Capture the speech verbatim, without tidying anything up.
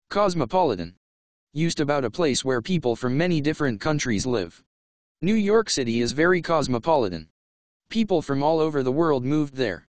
Cosmopolitan. Used about a place where people from many different countries live. New York City is very cosmopolitan. People from all over the world moved there.